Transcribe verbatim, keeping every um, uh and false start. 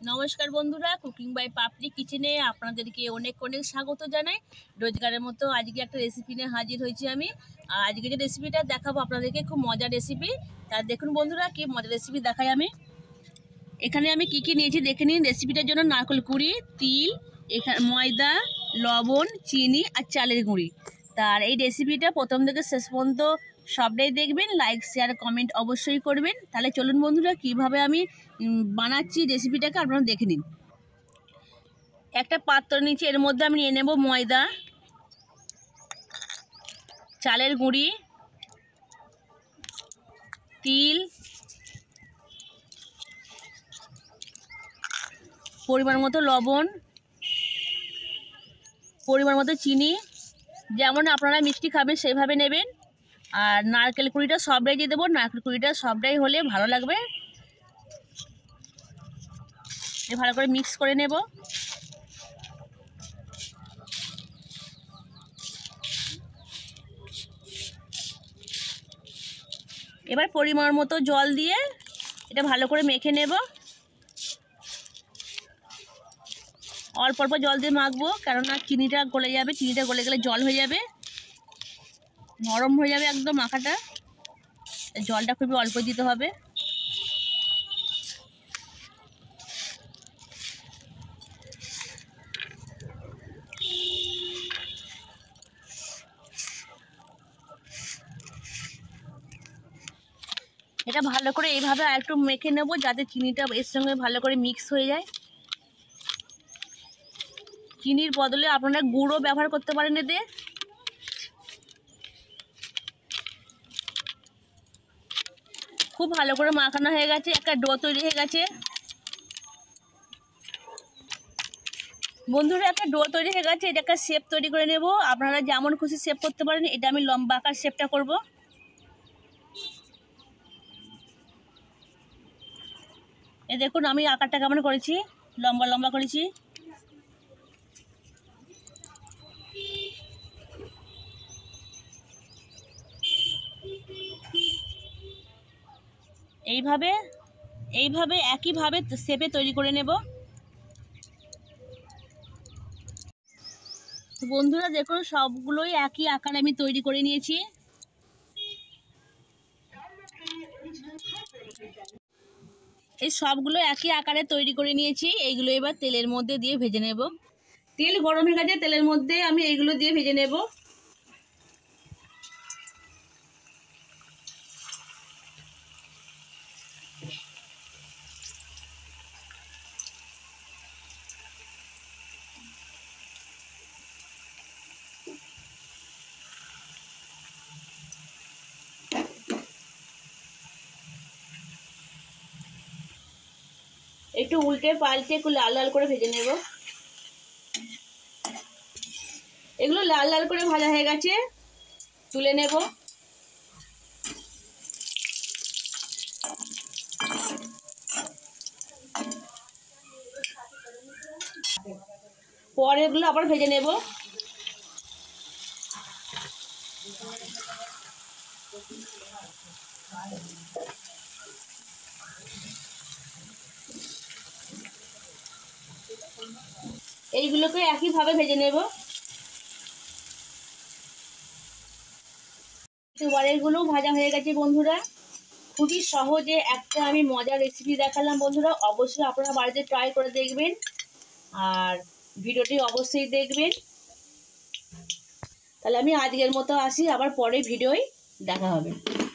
নমস্কার বন্ধুরা, cooking by পাপড়ি কিচেনে আপনাদেরকে অনেক অনেক স্বাগত জানাই। রোজগারের মতো আজকে একটা রেসিপি নিয়ে হাজির হয়েছি আমি। আর আজকে যে রেসিপিটা দেখাবো আপনাদেরকে খুব মজার রেসিপি। তা দেখুন বন্ধুরা, কি মজার রেসিপি দেখাই আমি। এখানে আমি কি কি নিয়েছি দেখে নিন। রেসিপিটার জন্য নারকেল কুড়ি, তিল, এখানে ময়দা, লবণ, চিনি আর চালের গুঁড়ি। তার এই রেসিপিটা প্রথম থেকে শেষ পর্যন্ত সবটাই দেখবেন, লাইক শেয়ার কমেন্ট অবশ্যই করবেন। তাহলে চলুন বন্ধুরা, কিভাবে আমি বানাচ্ছি রেসিপিটাকে আপনারা দেখে নিন। একটা পাত্র নিচে, এর মধ্যে আমি নিয়ে নেব ময়দা, চালের গুঁড়ি, তিল, পরিমাণ মতো লবণ, পরিমাণ মতো চিনি, যেমন আপনারা মিষ্টি খাবেন সেইভাবে নেবেন। আর নারকেল কুড়িটা সবটাই দিয়ে দেবো, নারকেল কুড়িটা সবটাই হলে ভালো লাগবে। ভালো করে মিক্স করে নেব। এবার পরিমাণ মতো জল দিয়ে এটা ভালো করে মেখে নেব। অল্প অল্প জল দিয়ে মাখবো, কেননা চিনিটা গলে যাবে, চিনিটা গলে গেলে জল হয়ে যাবে, নরম হয়ে যাবে একদম মাখাটা। জলটা খুবই অল্প দিতে হবে। এটা ভালো করে এইভাবে আর একটু মেখে নেব, যাতে চিনিটা এর সঙ্গে ভালো করে মিক্স হয়ে যায়। চিনির বদলে আপনারা গুঁড়ো ব্যবহার করতে পারেন এতে। খুব ভালো করে মাখানো হয়ে গেছে, একটা ডো তৈরি হয়ে গেছে বন্ধুরা। একটা ডো তৈরি হয়ে গেছে, এটা একটা শেপ তৈরি করে নেব। আপনারা যেমন খুশি শেপ করতে পারেন। এটা আমি লম্বা আকার শেপটা করব। এ দেখুন আমি আকারটা কেমন করেছি, লম্বা লম্বা করেছি। এইভাবে এইভাবে একইভাবে শেপে তৈরি করে নেব। তো বন্ধুরা দেখুন, সবগুলোই একই আকারে আমি তৈরি করে নিয়েছি। এই সবগুলো একই আকারে তৈরি করে নিয়েছি। এইগুলো এবার তেলের মধ্যে দিয়ে ভেজে নেব। তেল গরম হয়ে গেছে, তেলের মধ্যে আমি এইগুলো দিয়ে ভেজে নেব। একটু উল্টে পাল্টে একটু লাল লাল করে ভেজে নেব। এগুলো লাল লাল করে ভাজা হয়ে গেছে, তুলে নেব। পরে এগুলো আবার ভেজে নেব। এইগুলোকে একইভাবে ভেজে নেব। এবারেগুলো ভাজা হয়ে গেছে বন্ধুরা। খুবই সহজে একটা আমি মজার রেসিপি দেখালাম বন্ধুরা। অবশ্যই আপনারা বাড়িতে ট্রাই করে দেখবেন, আর ভিডিওটি অবশ্যই দেখবেন। তাহলে আমি আজকের মতো আসি, আবার পরে ভিডিওয় দেখা হবে।